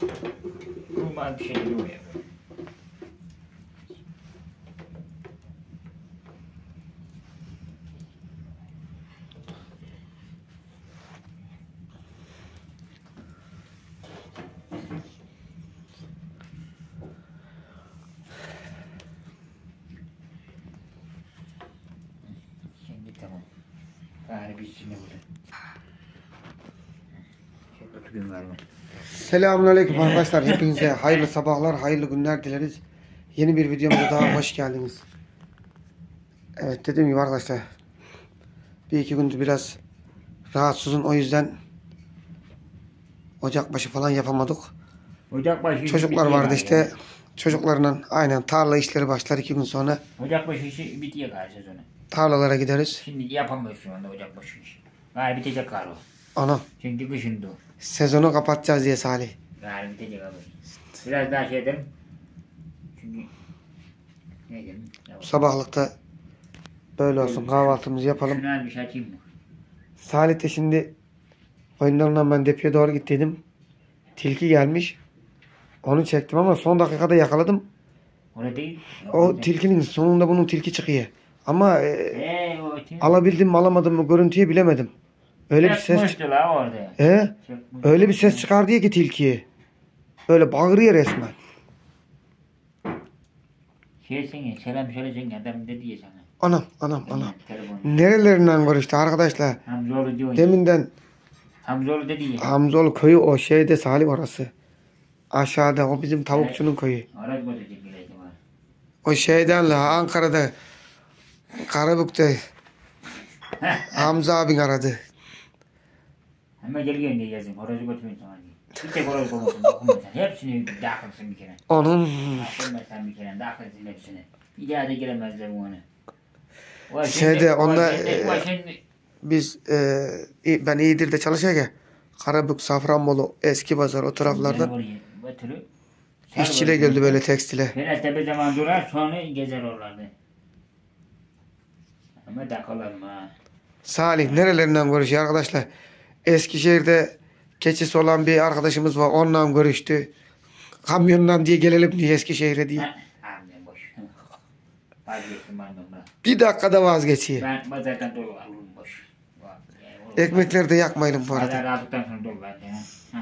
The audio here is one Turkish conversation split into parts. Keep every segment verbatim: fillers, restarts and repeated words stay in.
Kurban bir şey yok ya. Şimdi tamam. Bari bir içine burada. Çok kötü gün var mı? Selamünaleyküm arkadaşlar. Hepinize hayırlı sabahlar, hayırlı günler dileriz. Yeni bir videomuza daha hoş geldiniz. Evet, dediğim gibi arkadaşlar, bir iki gündür biraz rahatsızım, o yüzden Ocakbaşı falan yapamadık. Ocakbaşı Çocuklar vardı işte. Yani. Çocuklarla aynen tarla işleri başlar iki gün sonra. Ocakbaşı işi bitiyor galiba sezonu. Tarlalara gideriz. Şimdi yapamıyoruz şu anda Ocakbaşı işi. Galiba bitecek galiba. Ana. Çünkü kışın dur. Sezonu kapatacağız diye Salih. Galiba bitecek abi. Biraz daha şey edelim. Çünkü ne edelim? Sabahlıkta böyle olsun, kahvaltımızı yapalım. Şuna bir şey açayım mı? Salih de şimdi oyunlarından ben depoya doğru gittiydim. Tilki gelmiş. Onu çektim ama son dakikada yakaladım. Öyle değil. O tilkinin sonunda bunun tilki çıkıyor. Ama e, ee, alabildim mi alamadım mı görüntüyü bilemedim. Öyle bir ses. La orada. E, öyle bir ses çıkardı ya ki tilkiye. Böyle bağırıyor resmen. Şey seni selam söyleyeceksin adam dedi ya sana. Anam anam anam. Nerelerinden görüştü arkadaşlar. Hamzoğlu diyor. Deminden. Hamzoğlu dedi ya. Hamzoğlu köyü o şeyde Salih orası. Aşağıda o bizim tavukçunun köyü. O şeyden la Ankara'da Karabük'te Hamza abin aradı. Hemen geliyor diye yazayım. Horozu götürmeyin sana diye. Bir tek horoz olmasın. Dokunmasın. Hepsini dağıtırsın bir kere. Onun. Dokunmasın bir kere. Dağıtırsın hepsini. Bir daha da giremezler bu ona. Şeyde onda e, biz e, ben İyidir'de çalışırken Karabük, Safranbolu, Eski Pazar o taraflarda işçile geldi böyle tekstile. Biraz tepe zaman durar sonra gezer oralarda. Ama takalım ha. Salih nerelerinden görüşüyor arkadaşlar? Eskişehir'de keçisi olan bir arkadaşımız var. Onunla görüştü. Kamyondan diye gelelim diye Eskişehir'e diye. Anne boş. Vazgeçtim ben ondan. Bir dakikada vazgeçiyor. Ben pazardan dolu alırım boş. Ekmekleri de yakmayalım bu arada. Pazar aldıktan sonra dolu bende.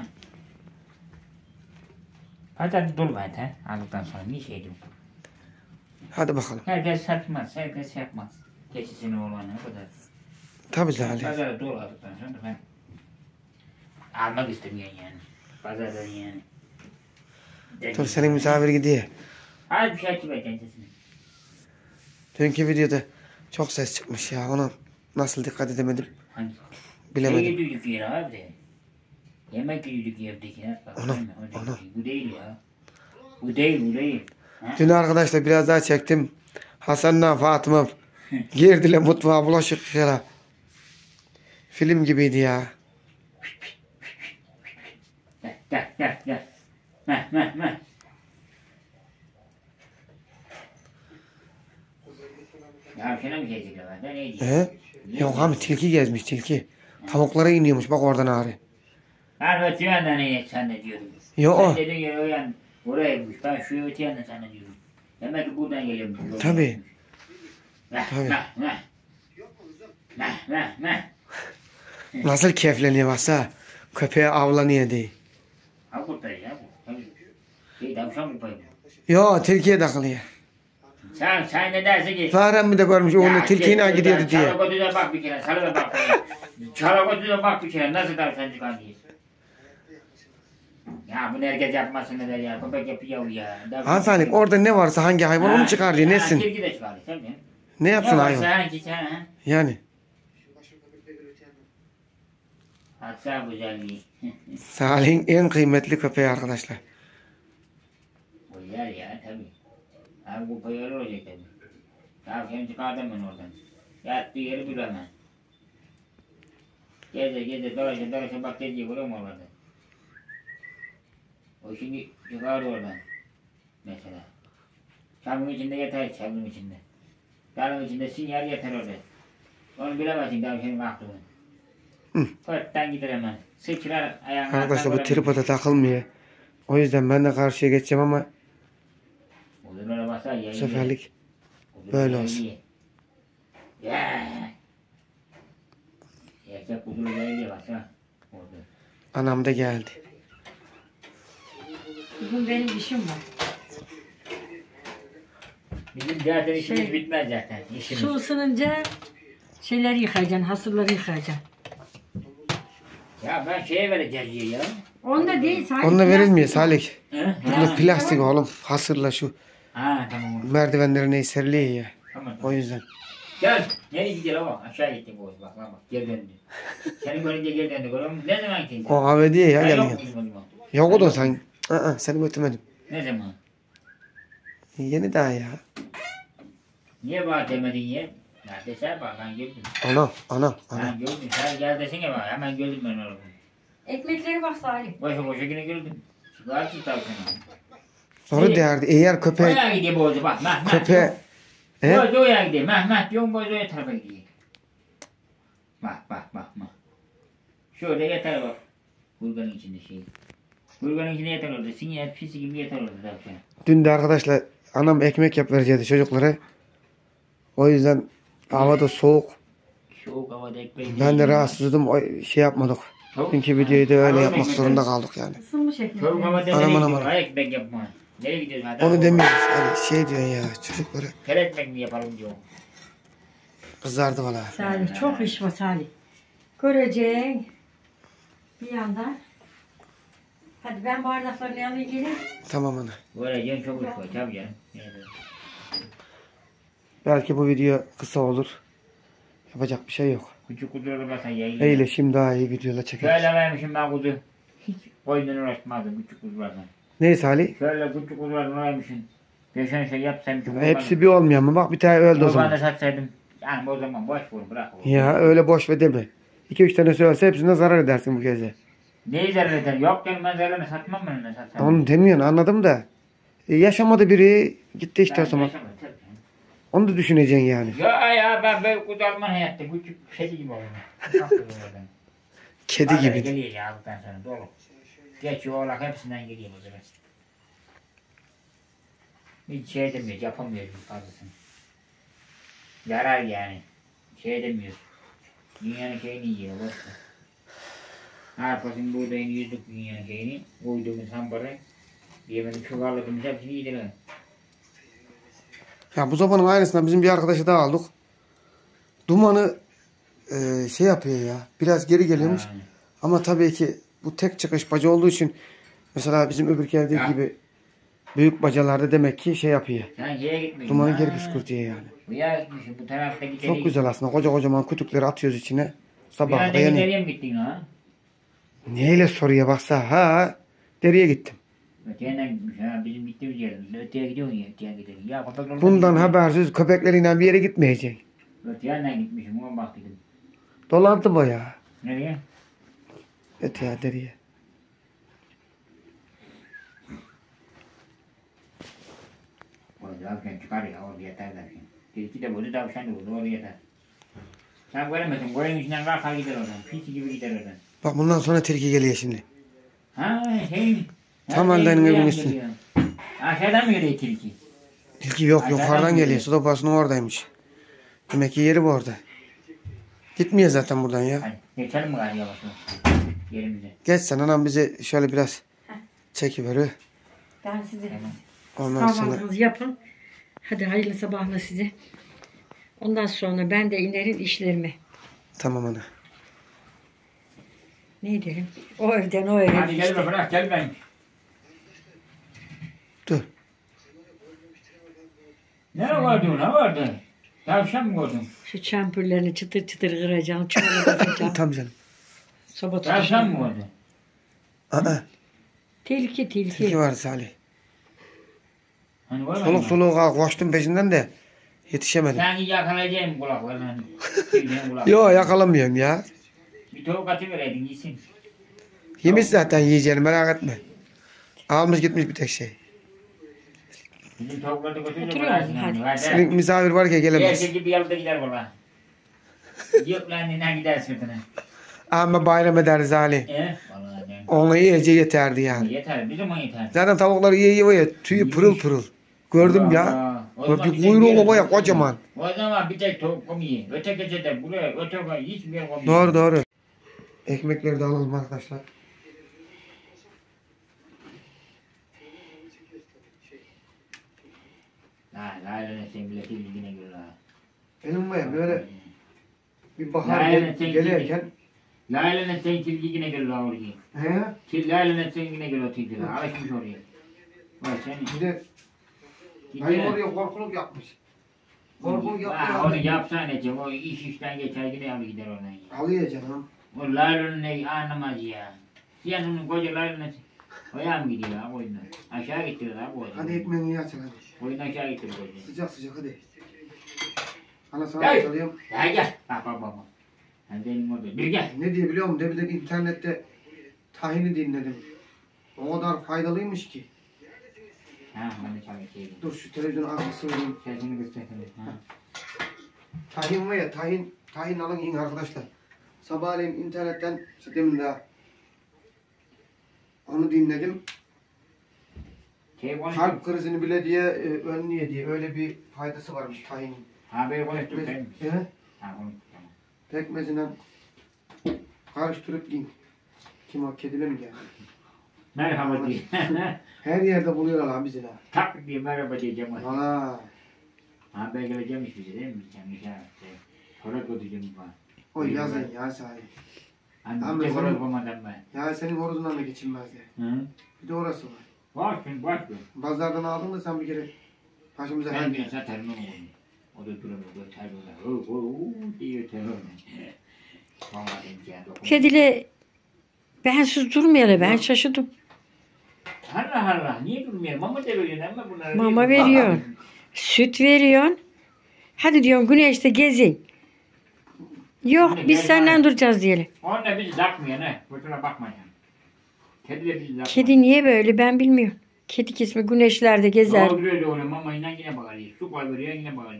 Pazar dolu bende. Aldıktan sonra ne şey diyorum. Hadi bakalım. Herkes satmaz. Herkes yapmaz. Keçisini olanı o kadar. Tabii Salih. Pazara dolu aldıktan sonra ben almak istemiyorum yani. Pazardan yani. Dur senin misafir gidiyor. Hadi bir şey açayım ben kendisini. Dünkü videoda çok ses çıkmış ya. Ona nasıl dikkat edemedim. Hangi? Bilemedim. Şey yedik ya abi. Yemek yedik evdeki. Ana, ana. Bu değil ya. Bu değil, bu değil. Ha? Dün arkadaşlar biraz daha çektim. Hasan'la Fatıma girdiler mutfağa bulaşık yıkara. Film gibiydi ya. Gel, gel, gel, gel. Meh, meh, meh. Ya şuna mı gezecekler benden? Ne diyeyim? He? Yok abi tilki gezmiş tilki. Tavuklara iniyormuş bak oradan ağrı. Ben öte yandan ne sen ne diyordun? Yok o. Sen dedin ya o yan orayaymış. Ben şu öte yandan sana diyorum. Demek ki buradan geliyorum. Tabii. Meh, Tabii. meh, meh. Meh, meh, meh. Nasıl keyifleniyor basa. Köpeğe avlanıyor diye. Ha kurtarıyor ya bu. Tabii. Şey tavşan mı paydı? Yo tilkiye takılıyor. Sen, sen ne dersin ki? Farem mi de görmüş onu tilkiyle gidiyordu diye. Çalakotu'da bak bir kere, sana da bak bir kere. Çalakotu'da bak bir kere, nasıl tavşan çıkan diye. Ya bunu herkes yapmasın ne der ya, köpek yapıyor ya. Hasan'ım orada ne varsa hangi hayvan onu çıkar diye nesin? Tilki de çıkarıyor, sen mi? Ne yapsın hayvan? Ne varsa hangi sen ha? Yani. Hatta güzelliği. Salih'in en kıymetli köpeği arkadaşlar. Güzel ya tabii. Abi bu payarı olacak tabii. Tavşanı çıkardım ben oradan. Yattığı yeri bilemem. Geze geze dolaşa dolaşa bak geziyor görüyor musun orada? O şimdi çıkar oradan. Mesela. Çamın içinde yatar çamın içinde. Dalın içinde sinyal yatar orada. Onu bilemezsin tavşanın aklını. Fırttan gider hemen. Sıçrar ayağına. Arkadaşlar bu tripoda takılmıyor. O yüzden ben de karşıya geçeceğim ama Uzunlara basar bu yayın. seferlik böyle olsun. Ya. Erkek uzun yayın basar. Orada. Anam da geldi. Bugün benim işim var. Bizim zaten işimiz Şey- bitmez zaten. İşimiz. Su ısınınca şeyleri yıkayacaksın, hasırları yıkayacaksın. Ya ben şeye vereceğiz ya. Onda değil sadece. Onunla plastik verilmiyor o. Salih. Hı? Bunlar Ha. plastik oğlum. Hasırla şu Ha tamam. oğlum. merdivenlerine seriliyor ya. Tamam. O tamam. yüzden. Gel. Nereye gidiyor ama? Aşağı gittim Oğuz bak lan bak. Geri döndü. Seni görünce geri döndü. Görüyor musun? Ne zaman gittin? O kahve diye ya Ben yok gelmiyor. muydum o zaman? Yok o da sen. Aa, seni götürmedim. Ne zaman? Yeni daha ya. Niye bana demedin ya? Ya desene bak ben gördüm. Anam anam anam. Ben gördüm. Sen gel desene bak. Hemen gördüm ben onu. Ekmekleri bak Salih. Boşa boşa yine gördüm. Sigara tutar sana. Sonra derdi eğer köpeğe Oraya gidiyor Boğaz'ı bak. Meh meh. köpeğe he? Boğaz oraya gidiyor. Meh meh diyorum Boğaz oraya tarafa gidiyor. Bak bak bak bak. Şöyle yeter bak. Burganın içinde şey. Burganın içinde yeter orada. Sinyal pisi gibi yeter orada zaten. Dün de arkadaşlar anam ekmek yap verecekti çocuklara. O yüzden havada soğuk. Soğuk havada ekmeği. Ben de rahatsızdım. O şey yapmadık. Dünkü videoyu da öyle yapmak zorunda kaldık yani. Isınmış Soğuk ekmekleri. havada Anam, nereye anam, gidiyor? anam. Ay ekmek yapma. Nereye gidiyorsun? Hadi. Onu demiyoruz. Hani şey diyorsun ya çocuklara. Tel ekmek mi yapalım diyor. Kızardı valla. Salih çok iş var Salih. Göreceksin. Bir yandan. Hadi ben bardaklarını alayım gelin. Tamam ana. Böyle canım çok uç var. Tabii canım. Evet. Belki bu video kısa olur. Yapacak bir şey yok. Küçük kuzuları basan yayın. Eyle şimdi daha iyi videolar çekeriz. Şöyle vermişim ben kuzu. Hiç koyundan uğraşmazdım küçük kuzulardan. Neyse Ali. Şöyle küçük kuzulardan uğraşmışım. Geçen şey yapsam ki Hepsi bir olmuyor mu? Bak bir tane öldü o O zaman da zaman. satsaydım. Yani o zaman boş vur bırak. o. Ya öyle boş ve deme. iki üç tane söylese hepsine zarar edersin bu kez de. Neyi zarar eder? Yok canım ben zararını satmam ben onu satsam. Onu demiyorsun anladım da. E, yaşamadı biri gitti işte o Ben zaman. yaşamadım, tabii canım. Onu da düşüneceksin yani. Ya ya ben böyle kuzu alman hayatta küçük kedi gibi oldum. Kedi gibi. Geliyor ya aldıktan sonra dolu. Geç oğlak hepsinden geliyor bu zaman. Hiç şey demiyoruz, yapamıyoruz biz fazlasını. Yarar yani. Şey demiyoruz. Dünyanın şeyini yiyor boşver. Arpasını buğdayını yüzdük dünyanın şeyini. Koyduğumuz hambarı. Yemenin çuvalladığımız hepsini yediler. Ya bu zamanın aynısından bizim bir arkadaşı daha aldık. Dumanı e, şey yapıyor ya. Biraz geri geliyormuş. Ha. Ama tabii ki bu tek çıkış baca olduğu için mesela bizim öbür evdeki Ya. gibi büyük bacalarda demek ki şey yapıyor. Sen şeye gitmişsin. Dumanı ha. geri püskürtüyor yani. Bu ya gitmişsin bu tarafta gidelim. Çok güzel aslında. Koca kocaman kütükleri atıyoruz içine. Bir Sabah anda da yanıyor. gideriye mi gittin ha? Neyle soruya baksa ha deriye gittim. Öteyenden gitmiş ha. Bizim gittiğimiz yerden. Öteye gidiyorsun ya. Öteye gidelim. Ya köpek orada Bundan gidiyor. habersiz köpekleriyle bir yere gitmeyecek. Öteyenden gitmişim. Ona bak dedim. Dolantı bu ya. Nereye? Evet ya deriye. Orada tavşan çıkar ya. Orada yeter tavşan. Tilki de burada tavşan da burada. Orada yeter. Sen göremezsin. Koyun içinden kalkar gider oradan. Pisi gibi gider oradan. Bak bundan sonra tilki geliyor şimdi. Ha şey. Tam Ha, andanın şey, evinin buraya üstüne. geliyor. Aşağıdan mı geliyor tilki? Tilki yok Aşağıdan yukarıdan geliyor. geliyor. Su dopasının oradaymış. Demek ki yeri bu orada. Gitmiyor zaten buradan ya. Hadi geçelim mi gari yavaş yavaş? Yerimize. Geç sen anam bize şöyle biraz çekiveri. Ben size Tamam. Ondan sonra kahvaltınızı yapın. Hadi hayırlı sabahlar size. Ondan sonra ben de inerim işlerime. tamam ana. Ne derim? O evden o eve Hadi gel işte. be bırak gel ben. Dur. Nereye gördün? Ne gördün? Tavşan mı gördün? Şu çampürlerini çıtır çıtır kıracağım. Çuvala basacağım. Tamam canım. Soba Tavşan tutacağım. mı gördün? Aa, Tilki tilki. tilki var Salih. Hani görmedin Soluk mi? soluğu kalk koştum peşinden de yetişemedim. Sanki yakalayacağım kulaklarını. Hani. Tilkinin kulaklarını. Yo yakalamıyorum ya. Bir tavuk atıvereydin yesin. Yemiş zaten yiyeceğini merak etme. Almış gitmiş bir tek şey. Bizim tavukları da götürünce Oturuyor bıraksın. musun? Hadi. Hadi. Senin misafir varken gelemez. Gerçek gibi yalıda gider valla. Yok lan neden gider sırtına. Ama bayram ederiz Ali. E? Valla ben. Ona iyice yeterdi yani. Yeter. Bir zaman yeter. Zaten tavuklar iyi iyi ya. Tüyü pırıl pırıl. Gördüm ya. Aa, o zaman Bir sen kuyruğu bir- baba kocaman. O zaman bir tek tavuk komuyor. Öte gecede buraya öte var hiçbir yer komuyor. Doğru doğru. Ekmekleri de alalım arkadaşlar. Ha, Lale'nin sen bile bildiğine göre ha. Benim var ya böyle bir bahar Lale'nin gel- sen gelirken. Lale'nin sen tilgine göre la oraya. He? Til Lale'nin sen göre o tilgine. Alışmış oraya. Bak sen. Bir de dayım oraya korkuluk yapmış. Korkuluk Ha, yaptı. onu yapsan Ece. O iş işten geçer yine alır gider oradan ya. Alıyor canım. O Lale'nin ne anlamaz ya. Sen onun koca Lale'nin Oya mı gidiyor abi oyundan? Aşağı gittiler abi oyundan. Hadi ekmeğini iyi açın hadi. Oyun aşağı gittiler oyundan. Sıcak sıcak hadi. Ana sana Gel. çalıyorum. Gel gel. Bak bak bak. Hadi benim orada. Bir gel. Ne diye biliyor musun? Demin de internette tahini dinledim. O kadar faydalıymış ki. Ha ben de çay içeyim. Dur şu televizyonu arkası vereyim. Sesini gösterelim. Ha. Tahin var ya tahin. Tahin alın yiyin arkadaşlar. Sabahleyin internetten işte demin daha onu dinledim. Şey konuştuk. Kalp krizini bile diye e, önlüyor diye öyle bir faydası varmış tahinin. Ha böyle konuştuk sen. He? Ha konuştuk tamam. Pekmezine karıştırıp yiyin. Kim o kediler mi geldi? Merhaba diye. Her yerde buluyorlar abi bizi la. Tak diye merhaba diyeceğim. Valla. Ha ben geleceğimmiş bize değil mi? Sen bir şey şey. Torat ödeyeceğim bana. O yazın ya sahi. Hani Ama bir de sen- torat olmadan ben. Ya senin horozundan da geçilmez ya. Hı? Bir de orası var. Var şimdi var mı? Pazardan aldın da sen bir kere başımıza Ben geldi. bir satarım onu. O da duramıyor. Böyle terörler. Oo oo oo diyor terörler. Vallahi ben yani dokunmadım. Kedile bensiz durmayalım. Ben şaşırdım. Allah Allah niye durmuyor? Mama da veriyorsun ama bunlara. Mama değil mi? veriyor. Süt veriyorsun. Hadi diyorsun güneşte gezin. Yok biz senden duracağız diyelim. Onunla bizi takmıyor ne? Kusura bakma yani. Kedi de bizi takmıyor. Kedi niye böyle ben bilmiyorum. Kedi kesme güneşlerde gezer. Doğru öyle oluyor. Mama yine yine bağırıyor. Su koy veriyor yine bağırıyor.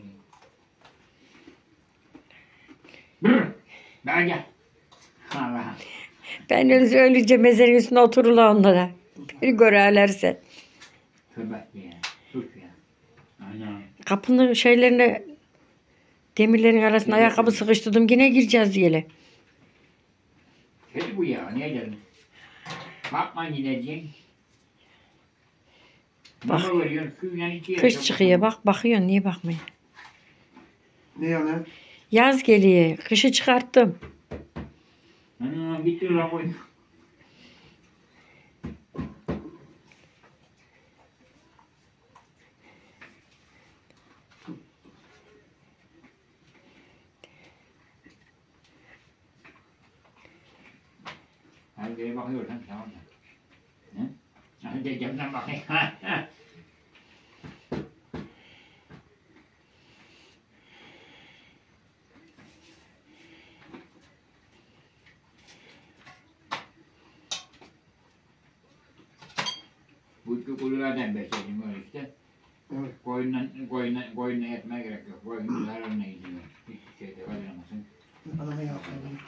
Brr. Ben gel. Allah. Ben öyle ölünce mezarın üstüne otururlar onlara. Beni görerlerse. Tövbe ya. Sus ya. Aynen. Kapının şeylerine demirlerin arasına ayakkabı sıkıştırdım. Yine gireceğiz diyelim. Kedi bu ya. Niye geldin? Bakma yineciğim. Bak. Mama veriyorsun. Suyla içiyor. Kış çıkıyor bak bakıyorsun niye bakmıyor. Ne yani? Yaz geliyor. Kışı çıkarttım. Ana bitti lan koy. Hadi bakıyorsan tamam da. Hı? Hadi camdan bakayım. Bu kululardan besledim öyle işte. Evet. Koyunla, koyunla, koyunla yetmeye gerek yok. Koyun zararına gidiyor. Hiçbir şeyde kazanamasın. Adamı yapalım.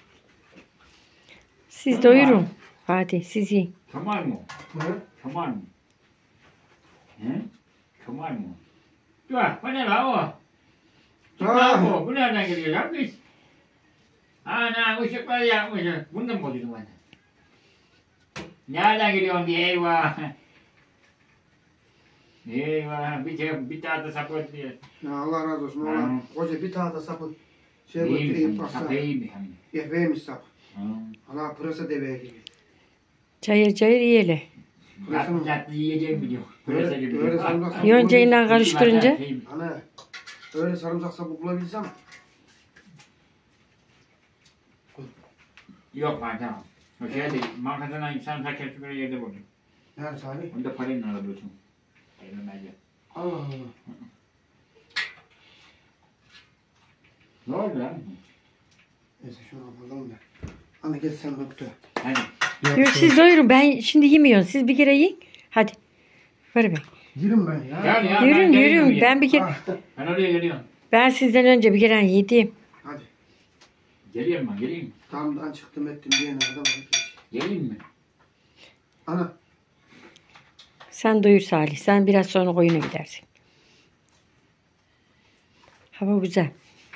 Siz doyurun. Hadi siz yiyin. Kemal mı? Ne? Kemal mı? He? Kemal mı? Dur, bu ne la o? Kemal bu. Bu nereden geliyor lan biz? Ana ışıkları yakmışız. Bunu da mı bozuyorsun bana? Nereden geliyorsun diye eyvah. Eyvah bir şey bir tahta sapı diye. Ya Allah razı olsun. Ha. Oğlan koca bir tahta sapı şey İyi götüreyim mi? pasta. Sapı iyi mi? Yehveymiş sap. Ha. Allah pırasa deveye gibi. Cayır cayır yiyelim. Tatlı tatlı yiyeceğim biliyor. Pırasa Öyle, gibi. öyle sarımsak sapı Yoncayla bulabilsem- karıştırınca. Ana. Öyle sarımsak sapı bulabilsem. Yok ben tamam. O şey değil. Markadan insan sakın bir yerde buldum. Nerede Salih? Onu da parayla alabiliyorsun. Elime bence. Allah Allah. Ne oldu lan? Neyse şunu yapalım da. Ana gel sen öptü. Hadi. Yok siz doyurun. Ben şimdi yemiyorum. Siz bir kere yiyin. Hadi. Ver be. Yürüm ben ya. Gel ya. Yürün ben geliyorum yürün. ya. Ben bir kere Ah, Ben oraya geliyorum. ben sizden önce bir kere yedim. hadi. Geliyorum ben geleyim. Damdan çıktım ettim diyene kadar vakit. Geleyim mi? Ana. Sen doyur Salih. Sen biraz sonra koyuna gidersin. Hava güzel.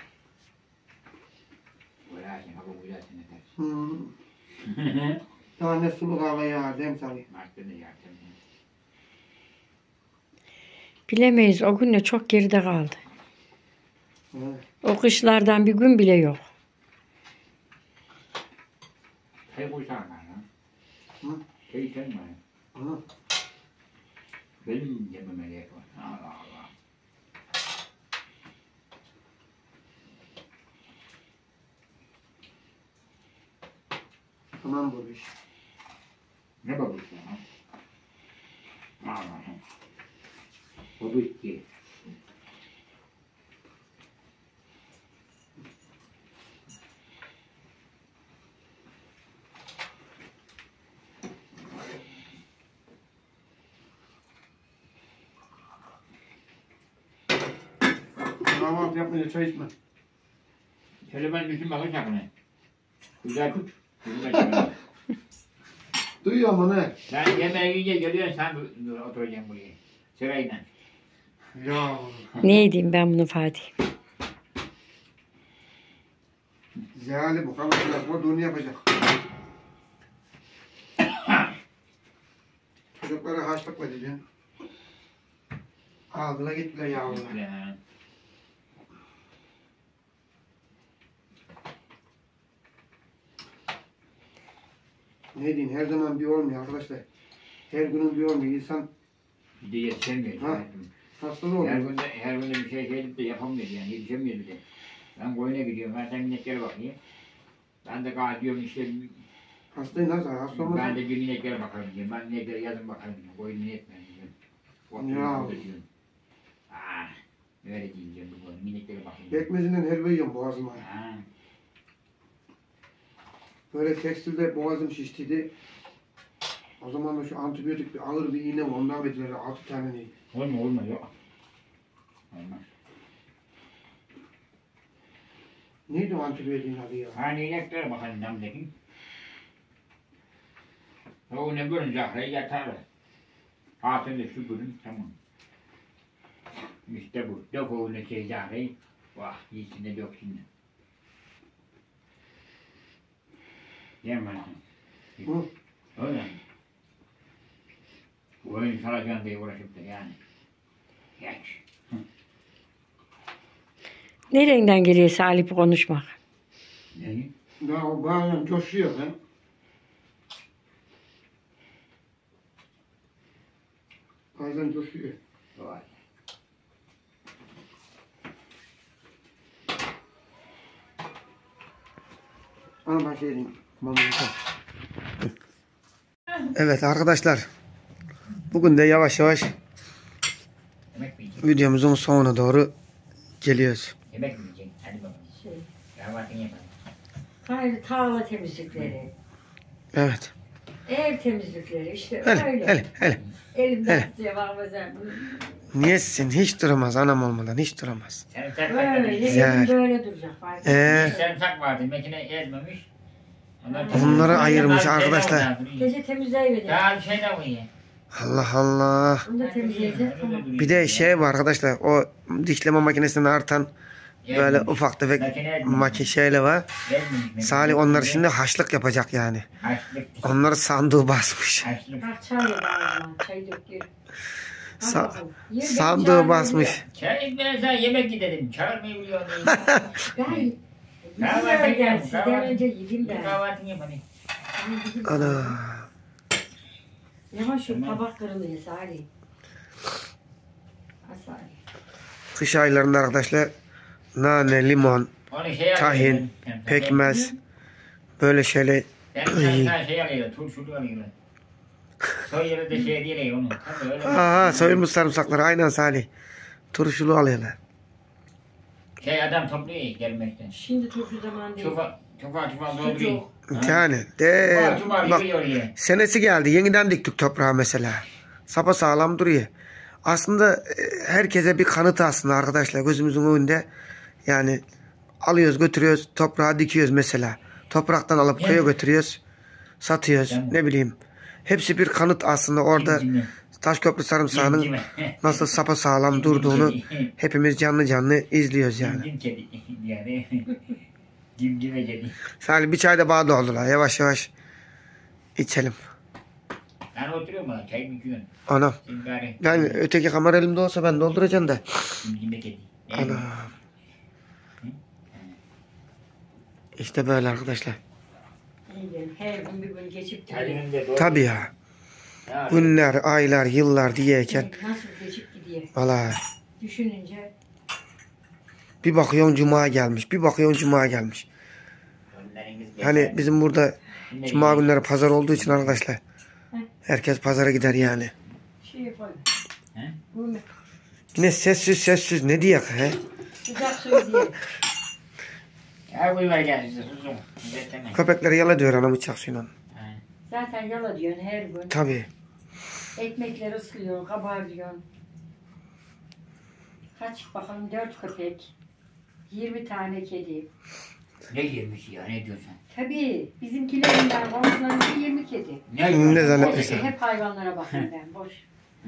Uğraşın, hava güzel seni ters. Hmm. Daha ne sulu hava ya dem Salih. Markta da yaptım. Bilemeyiz. O gün de çok geride kaldı. Evet. O kışlardan bir gün bile yok. Çay koysana lan. Hı? Çay içer mi? Ana. Benim yememe gerek var. Allah Allah. Tamam bu iş. Ne babası ya? Allah'ım. O bitti. Kahvaltı yapmayınca çay içme. Şöyle ben düşün bakın sakını. Güzel tut. Güzel çabuk. Duyuyor mu ne? Sen yemeği yiyince geliyorsun sen bu- oturacaksın buraya. Sırayla. Ya. Ne edeyim ben bunu Fatih? Zehali bu kahvaltı yapma, yapacak. Çocuklara haçlıkla diyeceksin. Aldılar gittiler yavrular. Ya. Ne diyeyim her zaman bir olmuyor arkadaşlar. Her günün bir olmuyor. İnsan Bir de yetişemiyor. Ha. hastalığı Her oluyor. gün de, her gün de bir şey şey edip de yapamıyor yani. Yetişemiyor bir de. Ben koyuna gidiyorum. Ben sen mineklere bakayım. Ben de galiba diyorum işte Hastayı nasıl? Hasta ben olmasa. de bir mineklere bakarım diyorum. Ben mineklere yazın bakarım diyorum. Koyun minek ben diyorum. Ya. Oturuyorum burada diyorum. Ah, öyle diyeceğim bu koyun. Mineklere bakayım. Bekmezinden helva yiyorum boğazıma. Ha. Böyle tekstilde boğazım şiştiydi. O zaman da şu antibiyotik bir alır bir iğne var. Ondan verdiler altı tane değil. Olma olma yok. Olmaz. Neydi o antibiyotiğin adı ya? Ha mineklere bakalım damdaki. O ne görün zahrayı yatarlar. Altını süpürün tamam. İşte bu. Dök o ne şey zahrayı. Vah iyisine döksünler. Yemezsin. Hı? Öyle mi? Bu oyun salacaksın diye uğraşıp da yani. Geç. Nereden geliyor Salih bu konuşmak? Ne? Daha o bazen coşuyor he. Bazen coşuyor. Vay. Ama ben şey diyeyim. Evet arkadaşlar. Bugün de yavaş yavaş Yemek mi yiyeceksin? videomuzun sonuna doğru geliyoruz. Yemek mi yiyeceksin? Hadi bakalım. Şey, Kahvaltını yapalım. hayır, tarla temizlikleri, Evet. ev temizlikleri işte Hele öyle. hele hele. Elimden tutuyor bazen. Niyesin? Hiç duramaz anam olmadan. Hiç duramaz. Sarımsak Böyle, vardı. Güzel. elim böyle duracak. Fark Ee, etmez. Sarımsak vardı. Makine ezmemiş. Ondan Onları ayırmış Daha bir şey arkadaşlar. daha var. Gece temizleyiverin. Daha bir şey de var ya. Allah Allah. Onu da temizleyeceğiz. Tamam. Bir de şey var arkadaşlar. O dişleme makinesinden artan böyle ufak tefek makine şeyle var. Salih onları şimdi haşlık yapacak yani. Haşlık. Onları sandığı basmış. Haşlık. Bak çay yok ağzına. Çay dök gir. Al Sa- bakalım. Ye, ben sandığı çağırmayı basmış. Çay ben sana yemek gidelim. Çağırmayı biliyorum. biliyorum. Ben Kahvaltı yedim yapalım, sizden kahvaltı. önce yedim ben. Kahvaltını yapalım. Ben yedim. Ana. Yavaş şu tabak kırılıyor Salih. Ha Salih. Kış aylarında arkadaşlar nane, limon, Onu şey tahin, alayım. pekmez böyle şeyler. Ben sana şey alayım. Turşulu alayım. Soy yeri de şey değil onu. Tabii öyle. Aha soyulmuş sarımsakları aynen Salih. Turşulu alıyorlar. Şey adam topluyor gelmekten. Şimdi turşu zamanı değil. Çufa, çufa, çufa dolduruyor. Sucuk. Yani de Çufa, çufa bak yürüyor ya. senesi geldi yeniden diktik toprağa mesela. Sapa sağlam duruyor. Aslında e, herkese bir kanıt aslında arkadaşlar gözümüzün önünde. Yani alıyoruz götürüyoruz toprağa dikiyoruz mesela. Topraktan alıp köye Yani. götürüyoruz. Satıyoruz Yani. ne bileyim. hepsi bir kanıt aslında orada. Cimcime. Taşköprü sarımsağının Cimcime. nasıl sapasağlam durduğunu hepimiz canlı canlı izliyoruz yani. Cimcim kedi. Yani. Cimcime kedi. Salih bir çay da bana doldular. Yavaş yavaş içelim. Ben oturuyorum bana çay mı içiyorsun? Anam. Şimdi bari. Yani öteki kamera elimde olsa ben dolduracağım da. Cimcime kedi. Ne Anam. İşte böyle arkadaşlar. Her gün bir gün geçip gidiyor. Kendinin de doğru. Tabii ya. Ya, Günler, aylar, yıllar diyeyken. Nasıl geçip gidiyor. Valla Düşününce bir bakıyorsun cuma gelmiş. Bir bakıyorsun cuma gelmiş. önleriniz Hani geçer. bizim burada Şimdi cuma günleri pazar olduğu için arkadaşlar. Herkes pazara gider yani. şey yapalım. He? Bu Yine sessiz sessiz ne diyek he? sıcak su diye. Ya bu var gel size susun. Üretmeyin. Köpekleri yala diyor anam bıçak suyla. He. Zaten yala diyorsun her gün. Tabii. Ekmekleri ıslıyorsun, kabarıyorsun. Kaç bakalım dört köpek. Yirmi tane kedi. Ne girmiş ya ne diyorsun? Tabii bizimkilerinden komşularımızda yirmi kedi. Ne diyorsun? Ne zannediyorsun? Hep hayvanlara bakayım ben boş. Hı.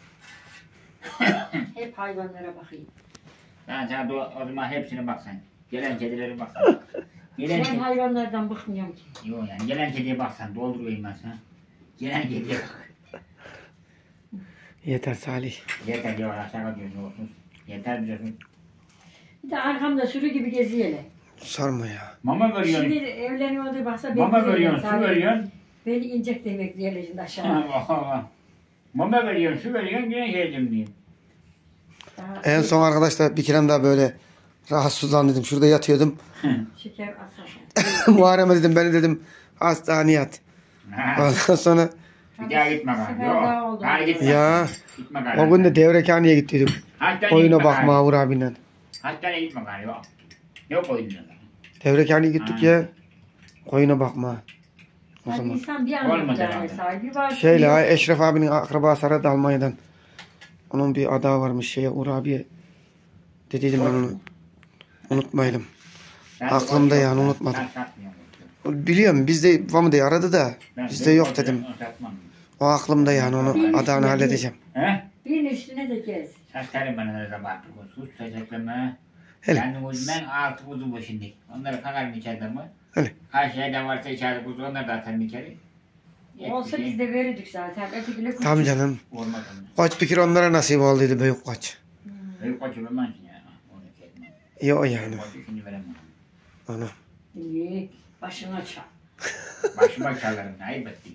Hep hayvanlara bakayım. Sen sen de o o zaman hepsine bak sen. Gelen kedilere bak sen. Gelen Ben kedi... hayvanlardan bıkmıyorum ki. Yok yani gelen kediye bak sen. Doldurayım ben sana. Gelen kediye bak. Yeter Salih. Yeter diyor aşağı diyorsun olsun. Yeter diyorsun. Bir de arkamda sürü gibi geziyeler. Sorma ya. Mama veriyorsun. Şimdi evleniyordu baksa Mama bekliyorlar veriyorsun, su sadece. veriyorsun. Beni incek de bekliyorlar şimdi aşağı. Allah Allah. Mama veriyorsun, su veriyorsun, yine şey diyeyim. Daha En son arkadaşlar bir kere daha böyle rahatsızlandım. Şurada yatıyordum. şeker atsana. Muharrem'e dedim beni dedim hastaneye yat. Ha. Ondan sonra Bir daha gitme Bir galiba. sefer daha Yok. oldu. Hadi gitme. ya Gitme galiba. o gün de devrekhaneye gittiydik. Hastaneye Oyuna gitme bak galiba. Mahur abiyle. Hastaneye gitme galiba. Yok oyunda. Devrekhaneye gittik Ha. ya. Koyuna bakma. O Yani zaman. insan bir Olmadı anlayacağına herhalde. sahibi var. Şeyle ha, Eşref abinin akrabası aradı Almanya'dan. Onun bir adağı varmış şeye Uğur abiye. Dediydim ben onu. Unutmayalım. Ben Aklımda de- yani, unutmadım. Ben satmıyorum. Biliyorum bizde var mı diye aradı da. Ben- Bizde ben yok satmıyorum, dedim. satmam. O aklımda yani onu adağını halledeceğim. He? Birinin üstüne de gez. Saçlarım bana ne zaman artık o sus saçaklama. Hele. Kendim uzman altı kuzu bu şimdi. Onları kakarım içeride mi? Hele. Her şeyden varsa içeride kuzu onları da atarım içeri. Olsa biz de verirdik zaten. Ötekiyle küçük. Tamam canım. Olmaz Koç bir kere onlara nasip olduydu büyük koç. onlar. Büyük koçu vermem ki ya. Onu kesmem. İyi o yani. Koçu ikinci veremem. Onu. İyi. Başına çal. Başıma çalarım. Ayıp ettik.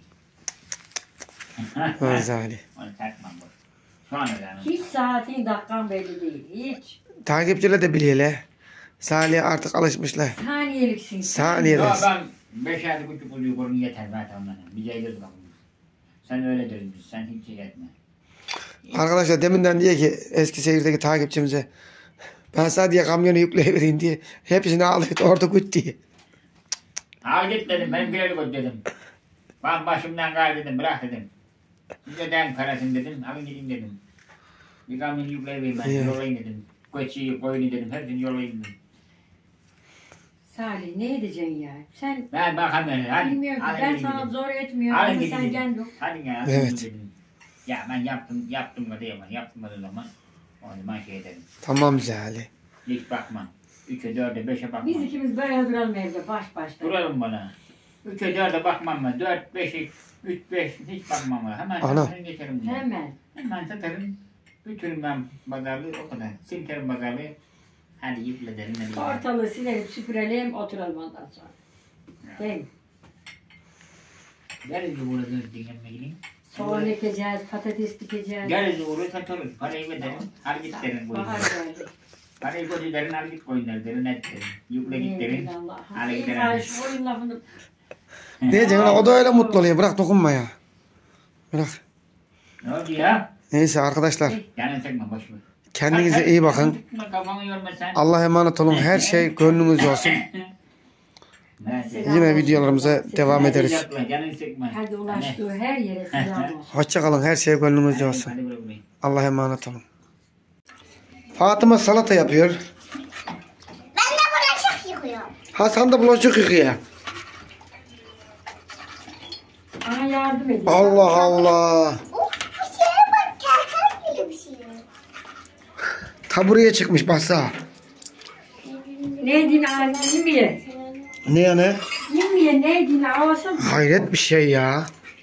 O Zali. Onu takmam bu. Sonra yani. Hiç saatin dakikan belli değil. Hiç. Takipçiler de biliyorlar. Salih'e artık alışmışlar. Saniyeliksin. Saniye. Yok Yes. ben beş ayda buçuk kuzuyu korun yeter zaten onların. Biz eğiliriz kapımız. Sen öyle deriz biz. Sen hiç şey etme. Arkadaşlar deminden diye ki Eskişehir'deki takipçimize ben sadece kamyonu yükleyivereyim diye hepsini aldık orada güt diye. Al git dedim. Benim güleri koy dedim. Ben başımdan gayr dedim. Bırak dedim. Size den parasını dedim. Alın gidin dedim. Bir kamyonu yükleyivereyim ben. Evet. Yollayın dedim. Koçu koyunu dedim. Hepsini yollayın dedim. Salih ne edeceksin ya? Sen Ben bakamıyorum. Hadi. bilmiyorum ki alın ben gidin sana dedim. zor etmiyorum Alın ama gidin sen dedim. kendin. Hadi ya. Evet. Evet. Dedim. Ya ben yaptım. Yaptım mı diyemem. Yaptım mı o zaman. O zaman şey ederim. Tamam Zali. Hiç bakmam. Üçe dörde beşe bakmam. Biz ikimiz böyle duralım evde baş başta. Duralım bana. Üçe dörde bakmam ben. Dört, beşe, üç, beş hiç bakmam bana. Hemen Ana. satarım geçerim bunu. Hemen. Hemen satarım. Bütürüm ben pazarlığı o kadar. Simterim pazarlığı. Hadi yükle derim. Hadi gidelim. Ortalığı silelim süpürelim oturalım ondan sonra. Değil mi? Gel de burada dinlenme gideyim. Soğan ekeceğiz, patates dikeceğiz. Gel de uğru satarız. Parayı verelim. Hadi git derim. bu Bahar yüzden. geldi. Parayı koy derin. Hadi git koyun derin. Et derin. Yükle git derin. Allah. Hadi İyi gidelim. karşı oyun lafını. Diyeceksin lan, o da öyle mutlu oluyor. Bırak dokunma ya. Bırak. Ne oldu ya? Neyse arkadaşlar. Canın sıkma boş ver. Kendinize iyi bakın. Kafanı yorma sen. Allah'a emanet olun. Her şey gönlünüzce olsun. Yine videolarımıza devam ederiz. Canın sıkma. Hadi ulaştığı her yere selam olsun. Hoşça kalın. Her şey gönlünüzce olsun. Hadi bırak beni. Allah'a emanet olun. Fatıma salata yapıyor. Ben de bulaşık yıkıyorum. Hasan da bulaşık yıkıyor. Ana ya yardım edeyim. Allah Allah. Of bir şeye bak. Kerken gibi bir şey. Tabureye çıkmış basa. Neydin ağzını yemiyor. Ne yani? Yemiyor neydin ağzını. Hayret bir şey ya.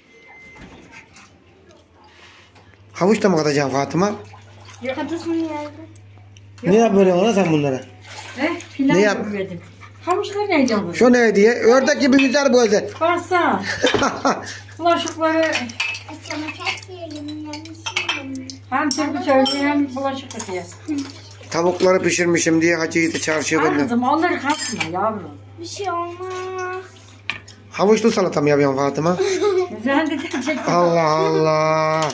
Havuç da mı katacaksın Fatıma? Katasını yerde. Ne yapıyorsun lan sen bunlara? He? Pilav Ne yap- yapıyordum. Havuçlar neydi bu? Şu ne diye? Ördek gibi güzel bu özel. Varsa. Bulaşıkları Çamaşır suyuyum. Yanlışım. hem türlü söylüyor hem bulaşık yıkıyor. Tavukları pişirmişim diye hacıydı çarşıya Al gönderdim. kızım onları katma yavrum. Bir şey olmaz. Havuçlu salata mı yapıyorsun Fatıma? Güzel de çektim. Allah Allah.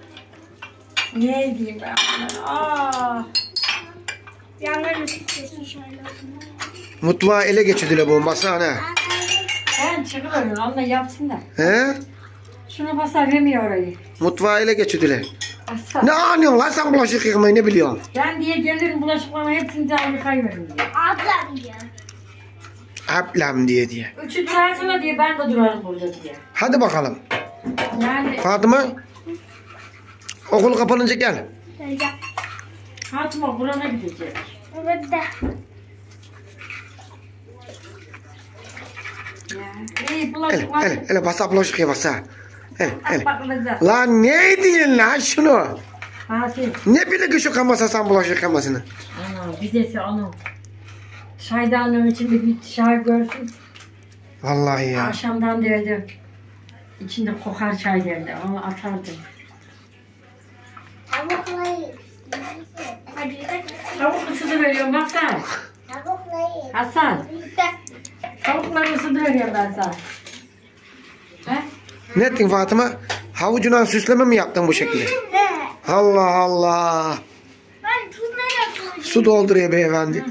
Ne diyeyim ben bunlara? Aa. Yanlarını tutuyorsun şöyle. Mutfağı ele geçirdiler bu masa ne? Ben çıkıyorum onunla yapsınlar. He? Şunu basar yemiyor orayı. Mutfağı ele geçirdiler. Basar. Ne anlıyorsun lan sen bulaşık yıkamayı ne biliyorsun? Ben diye gelirim bulaşıklarımı hepsini daha yıkayıverim diye. Ablam diyor. Ablam diye diye. Üçü durarsana diye ben de durarım burada diye. Hadi bakalım. Yani Fatıma. Okul kapanınca gel. Söyle. Fatma burana gidecek. Burada. Ya. İyi Hele bulaşıklar. hele hele basa bulaşık ya basa. Hele hele. Bak burada. Lan ne diyorsun lan şunu? Fatih. Ne bileyim şu kamasa sen bulaşık yıkamasını. Ana bir de onu. Çaydanlığın içinde bir çay görsün. Vallahi ya. Akşamdan derdim. İçinde kokar çay derdi. Onu atardım. Tavuklayı. Hadi yürü. Tavuk ısıdı veriyorum bak sen. Tavuklayı. Hasan. Tavukları ısıdı veriyorum ben sana. He? Ne ettin Fatıma? Havucuna süsleme mi yaptın bu şekilde? Allah Allah. Ben tuzla yapıyorum. Su dolduruyor beyefendi.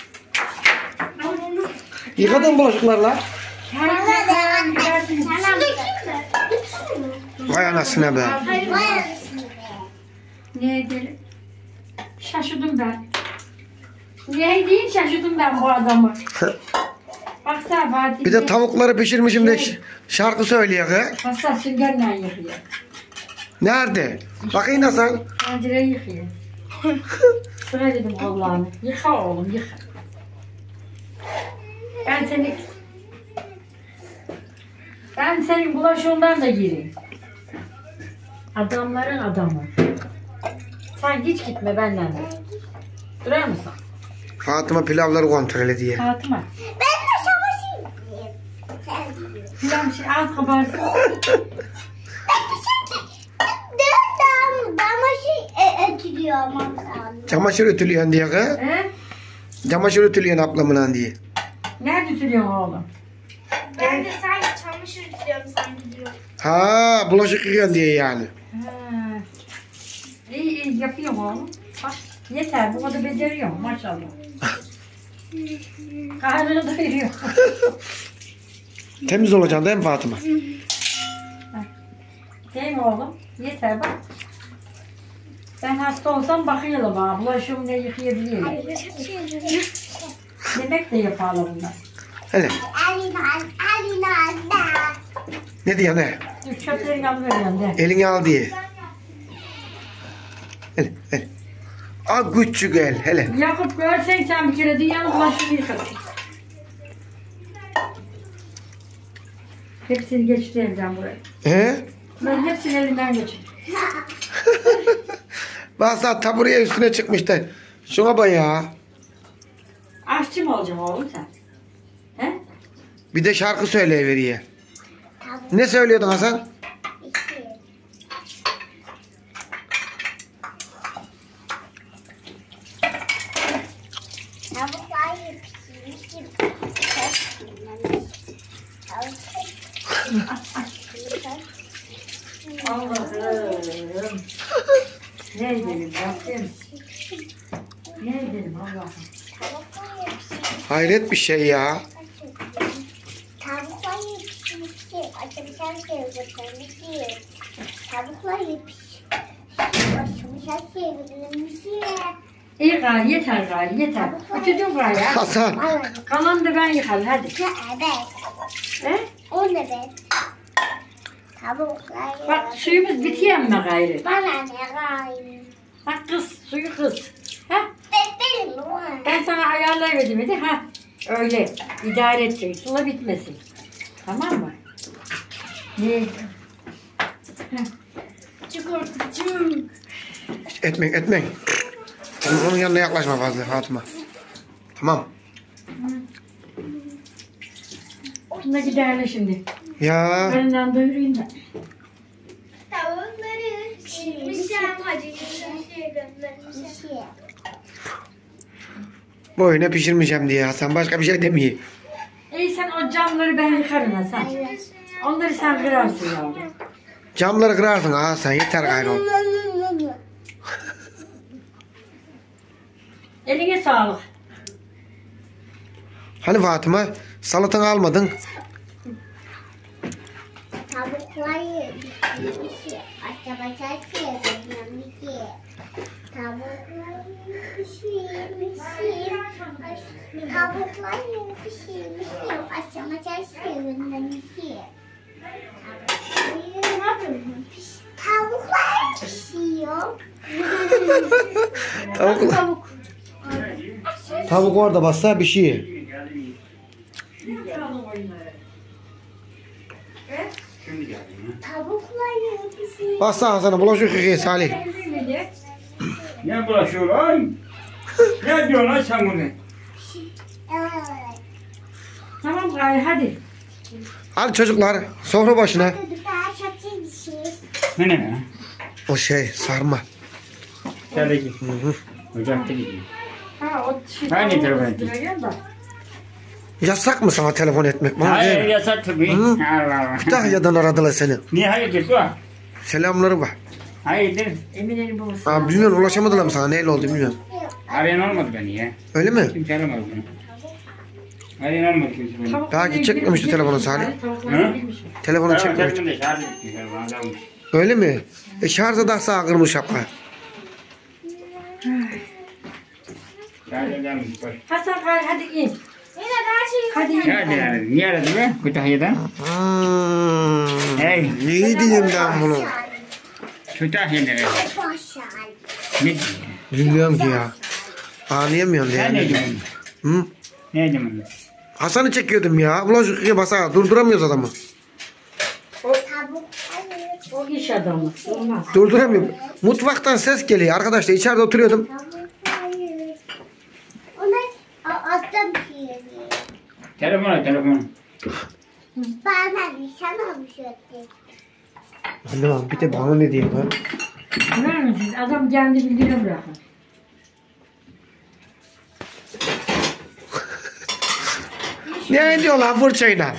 Yıkadın bulaşıklarla. Bana devam et. Sana mı? Vay anasına be. Hayır. Vay anasını be. Ne edelim? Şaşırdım ben. Niye değil şaşırdım ben bu adamı. Baksana Fatih. Bir de tavukları pişirmişim de ş- şarkı söylüyor ha. Baksana süngerle yıkıyor. Nerede? Bakayım nasıl? Tencere yıkıyor. Sıra dedim Allah'ını. Yıka oğlum yıka. Ben seni... Ben senin bulaşığından da gireyim. Adamların adamı. Sen hiç gitme benden de. Durar mısın? Fatıma pilavları kontrol ediyor. Fatıma. Ben de çamaşır yıkayayım. Filan bir şey az kabarsın. Dört tane çamaşır etiliyor aman. Çamaşır ütülüyorsun diye ha. He? Çamaşır ütülüyorsun ablamla diye. Nerede tutuyorsun oğlum? Ben de sanki çamaşır ütülüyorum sanki diyor. Ha bulaşık yıkıyorsun diye yani. Ha. İyi iyi yapıyorum oğlum. Bak yeter bu kadar beceriyorum maşallah. Karnını doyuruyor. Temiz olacaksın değil mi Fatıma? Değil mi oğlum? Yeter bak. Ben hasta olsam bakıyorum ha. Bulaşığımı ne yıkayabiliyorum. Yemek de yapalım bunlar. Hele. Alina, Alina, Alina. Ne diyor ne? Dur çöpleri alıveriyorum de. Elini al diye. Hele hele. Al küçük el hele. Yakup görsen sen bir kere dünyanın bulaşığını yıkadın. Hepsini geçti evden buraya. He? Ben hepsini elinden geçirdim. Bazen tabureye üstüne çıkmıştı. Şuna bak ya. Aşçı mı olacaksın oğlum sen? He? Bir de şarkı söyleyiveriyor. Ne söylüyordun Hasan? Tavuklar pişirmişim. Allah'ım. Ne edelim Rabbim? Ne edelim Allah'ım? Hayret bir şey ya. Tavuklar pişirmişim. Açmışlar sevgilenmişim. Tavuklar pişirmişim. Açmışlar sevgilenmişim. İyi gari yeter gari yeter. Ötüdüm gari ya. Hasan. Kalanı da ben yıkarım hadi. Ya evet. He? O ne be? Tavuklar. Bak suyumuz bitiyor mu gayrı? Bana ne gayrı? Bak kız suyu kız. Ha? Benim o. Ben sana ayarlayıverdim hadi ha. Öyle idare edecek. Sula bitmesin. Tamam mı? Ne? Çıkartıcım. Etmeyin etmeyin. Onun, onun yanına yaklaşma fazla Fatıma. Tamam. Şuna giderle şimdi. Ya. Benden doyurayım da. Tavukları pişirmişim. Hacı şey göndermişim. Boyuna pişirmeyeceğim diye Hasan. Başka bir şey demiyor. İyi sen o camları ben yıkarım Hasan. Onları sen kırarsın yavrum. Camları kırarsın Hasan. Yeter gayrı ol. Eline sağlık. Hani Fatıma? Salatanı almadın. Tavukları pişirmişim. Acaba çarşıya göndermişim. Tavukları pişirmişim. Tavukları pişirmişim. Aşama çarşıya göndermişim. Tavuklar pişiyor. Tavuk. Tavuk. Tavuk orada bassa bir şey. Tavuklar pişiyor. Bassa Hasan'a bulaşık yıkıyor Salih. Ne bulaşıyor lan? Ne diyorsun lan sen bunu? Evet. Tamam gayrı hadi. Hadi çocuklar sofra başına. Ne ne ne? O şey sarma. Şöyle git. Ocakta gidiyor. Ha o şey. Hangi telefon ettin? Yasak mı sana telefon etmek? Bana Hayır değil. yasak tabii. Hı? Allah Allah. Kütahya'dan aradılar seni. Niye hayırdır bu? Selamları var. Hayırdır? Emine'nin babası. Abi bilmiyorum ulaşamadılar mı sana? Neyle oldu bilmiyorum. Arayan olmadı beni ya. Öyle mi? Kimse aramadı beni. Arayan olmadı kimse beni. Tavuk Daha nereye çekmemişti gidiyor? telefonu Salih. Tavukları Hı? bilmiş. Telefonu Tamam, çekmemiş. telefonda şarj etmiş. telefonu, adammış. Öyle mi? E şarjı da sağ kırmış şapka. Şarj edermiş. Boş. Hasan gayrı hadi in. Yine her şeyi Hadi in. Nerede yani? Niye aradı be? Kütahya'dan. Hmm. Hey. İyi diyeyim ben bunu. Kütahya'dan aradı. başar. Ne diyor? Bilmiyorum ki ya. Anlayamıyorum Sen ne yani. diyorsun? Hı? Ne diyorsun? Hasan'ı çekiyordum ya. Bulaşık yıkıyor basa. Durduramıyoruz adamı. Tavukları. O iş adamı. Olmaz. Durduramıyorum. Mutfaktan ses geliyor. Arkadaşlar içeride oturuyordum. Tavukları. Onlar attan pişiriyor. Telefona telefon. Bana bir sana bir şey etti. Anne bir de bana ne diyeyim ha? Görür müsünüz? Adam kendi bildiğine bırakın. Ne diyor lan fırçayla?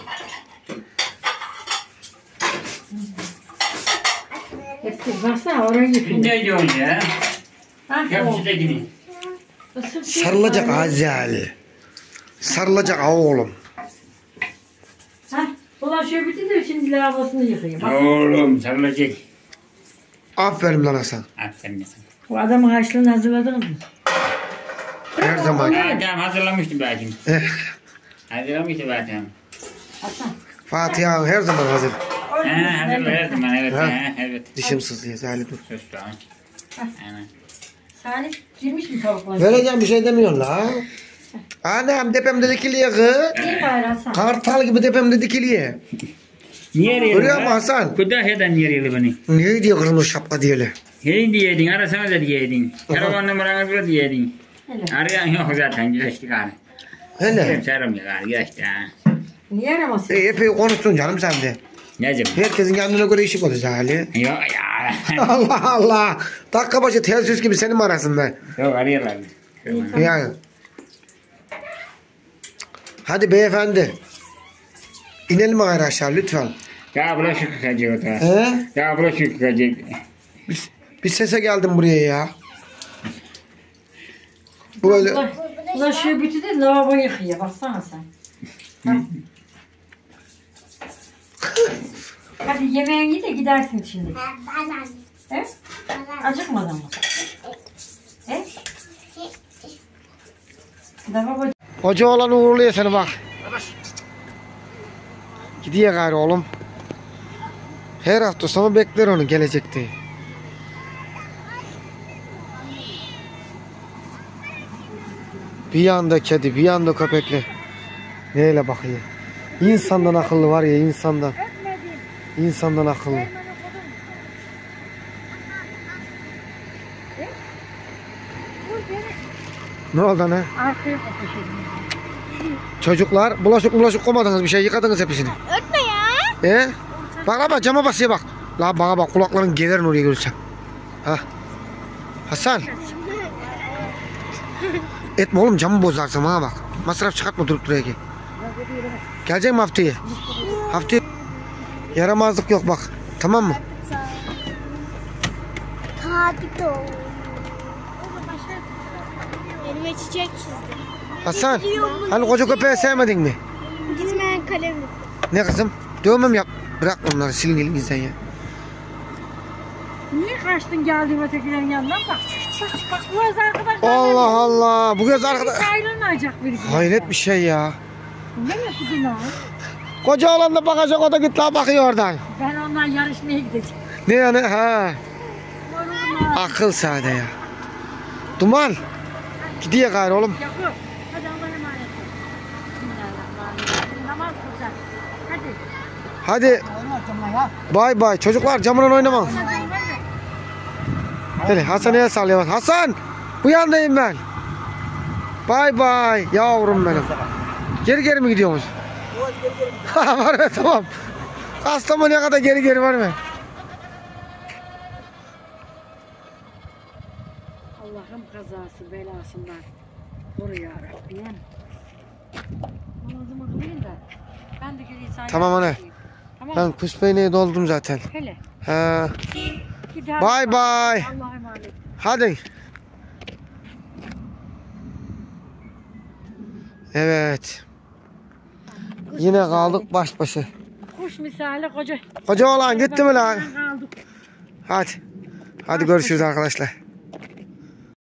Hepsi baksana oraya gidiyor. Ne diyorsun ya? Ha, o. Hepsi de gidiyor. Isıp Sarılacak şey- Azali. Sarılacak oğlum. Ha, bulaşıyor bitti de şimdi lavabosunu yıkayayım. Bak, Oğlum sarılacak. Aferin lan Hasan. Aferin sana. bu adamın harçlığını hazırladınız mı? Her zaman. Ha, tamam hazırlamıştım belki. Eh, Hazırlamıştım belki. Hasan. Fatiha her zaman hazır. Ha, hazırladım ben evet. Ha. Ha, evet. Dişim sızlıyor Zali dur. Sus tamam. Aynen. Salih girmiş mi tavuklar? Vereceğim bir şey demiyorsun la. Anam tepemde dikiliyor kız. İyi bari Hasan. Kartal gibi tepemde dikiliyor. Niye arayalım? Görüyor musun Hasan? Kütahya'dan niye arayalım beni? Ne diyor kırmızı şapka diyeli? Hey diyedin, arasana da diyedin. Telefon numaranı ver diyedin. Hele. Arayan yok zaten, geçti gari. Hele. Çarım ya gari, geçti ha. Niye aramasın? E, epey konuştun canım sen de. Ne canım? Herkesin kendine göre işi var Zali. Yok ya. Allah Allah. Dakika başı ters yüz gibi senin arasında. Yok arıyorlar. Yani. Hadi beyefendi. İnelim gayrı aşağı lütfen. Ya bulaşık yıkacak o da. He? Ya bulaşık yıkacak. Bir sese geldim buraya ya. Böyle Bulaşıyor bitti de lavabo yıkıyor. Baksana sen. Ha. Hadi yemeğini ye de gidersin şimdi. Bana. He? Bana. Acıkmadın mı? He? Lavabo. hoca olan uğurluyor seni bak. Gidiyor gayrı oğlum. Her hafta sonu bekler onu gelecekti. Bir yanda kedi, bir yanda köpekle. Neyle bakıyor? İnsandan akıllı var ya, insandan. İnsandan akıllı. Ne oldu ne? Arkaya bakışım. Çocuklar bulaşık bulaşık koymadınız, bir şey yıkadınız hepsini. Ötme ya. E? Bak bak, cama basıyor bak. La bana bak, kulakların gelirin oraya görürsen. Ha. Hasan. Etme oğlum, camı bozarsın bana bak. Masraf çıkartma durup duraya gel. Gelecek mi haftaya? Haftaya yaramazlık yok bak. Tamam mı? Tabii de elime çiçek çizdim. Hasan. Hani koca köpeği sevmedin mi? Gitmeyen kalem. Ne kızım? Dövmem yap. Bırak onları, silin elinizden ya. Niye kaçtın geldin ötekilerin yanından? Bak bak bak bu kız arkadaşlar. Allah Allah. Bu göz arkadaş. Hiç ayrılmayacak bir gün. Hayret bir şey ya. Ne yaptı günah? Koca oğlan da bakacak, o da git la bakıyor oradan. Ben ondan yarışmaya gideceğim. Ne yani? Ha. Morumlar. Akıl sade ya. Duman. Gidiyor gayrı oğlum. Yapıyor. Hadi Allah'a emanet ol. Bismillahirrahmanirrahim. Namaz kılacak. Hadi. Hadi. Bay bay. Çocuklar camından oynamayın. Hele Hasan'a sallıyor. Hasan. Bu yandayım ben. Bay bay. Yavrum benim. Geri geri mi gidiyoruz? Ha var mı? Tamam. Kastamonu'ya kadar geri geri var mı? Allah'ım kazası belasından koru ya Rabbim. Namazımı kılayım da ben de geri sahip. Tamam anne. Tamam. Ben kuspeyneye doldum zaten. Hele. Ha. Gider. Bay bay. Allah'a emanet. Hadi. Evet. Yine kaldık baş başa. Kuş misali koca. Koca oğlan gitti mi lan? Kaldık. Hadi. Hadi görüşürüz arkadaşlar.